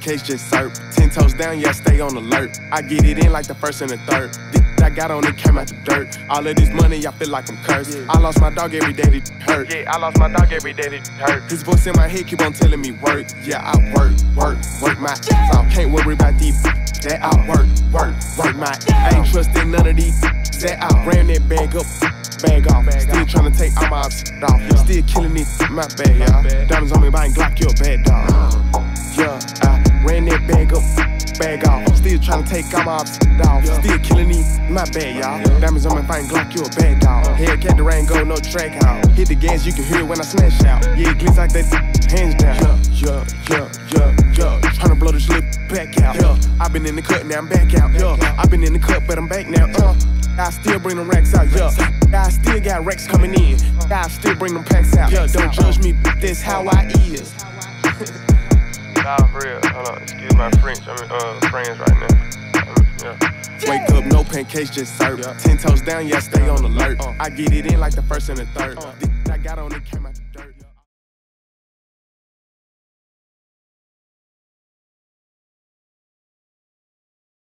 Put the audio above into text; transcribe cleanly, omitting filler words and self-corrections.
pancakes, just serve. 10 toes down, yeah, stay on alert. I get it in like the first and the third. I got on it, came out the dirt. All of this money, I feel like I'm cursed. I lost my dog every day that hurt. Yeah, I lost my dog every day that hurt. His voice in my head keep on telling me work. Yeah, I work my ass off. Can't worry about these that I work my. I ain't trusting none of these that I ran that bag up. Bag off, still tryna take all my off. Still killing it, my bad, y'all. Diamonds on me, buying Glock, you a bad dog. Yeah, I ran that bag up, bag off. Still tryna take all my off. Still killing it, my bad, y'all. Diamonds on me, buying Glock, you a bad dog. Hellcat, the rain go, no track out. Hit the gas, you can hear it when I smash out. Yeah, it glitz like that, hands down. Yeah. Tryna blow this lip back out. Yeah, I been in the cut, now I'm back out. Yeah, I been in the cut, but I'm back now. I still bring them racks out, yeah. I still got racks coming in. I still bring them packs out. Yeah, don't judge me, this how I is. Nah, for real. Hold on, excuse my French. I'm friends right now. Yeah. Wake up, no pancakes, just serve. 10 toes down, yeah, stay on alert. I get it in like the first and the third. I got on it, came out the dirt.